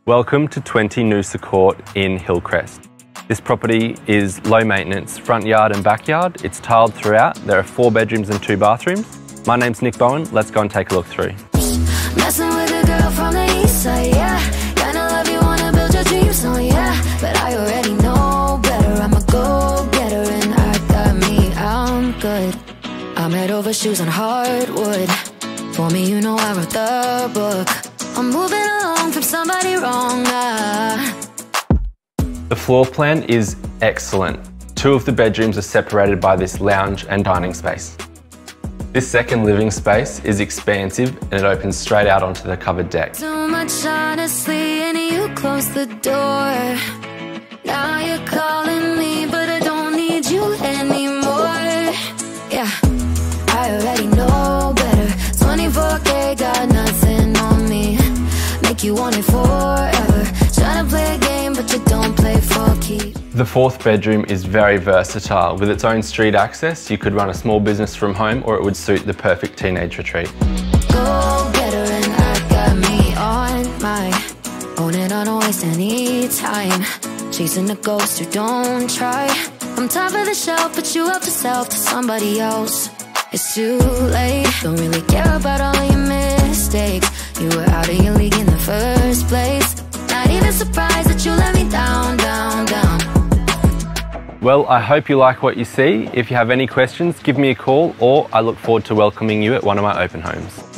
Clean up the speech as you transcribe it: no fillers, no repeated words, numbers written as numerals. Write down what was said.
Welcome to 20 Noosa Court in Hillcrest. This property is low maintenance, front yard and backyard. It's tiled throughout. There are 4 bedrooms and 2 bathrooms. My name's Nick Bowen. Let's go and take a look through. Messing with a girl from the east side, yeah. Kinda love you, wanna build your dreams on, yeah. But I already know better, I'm a go-getter and I got me, I'm good. I'm head over shoes on hardwood. For me, you know I wrote the book. I'm moving along from somebody wrong, The floor plan is excellent. 2 of the bedrooms are separated by this lounge and dining space. This second living space is expansive and it opens straight out onto the covered deck. Too much honestly, and you close the door. Now you're calling me, but I don't need you anymore. Yeah, I already know better. 24K got nothing on me. Make you want it forever. Tryna play a game, but you don't play for keeps. The 4th bedroom is very versatile. With its own street access, you could run a small business from home or it would suit the perfect teenage retreat. Go getter and I got me on my own and I don't waste any time chasing a ghost who don't try. I'm top of the shelf, but you help yourself to somebody else. It's too late, don't really care about all your mistakes. You were out of your league in the first place. Not even surprised that you let me down, down, down. Well, I hope you like what you see. If you have any questions, give me a call or I look forward to welcoming you at one of my open homes.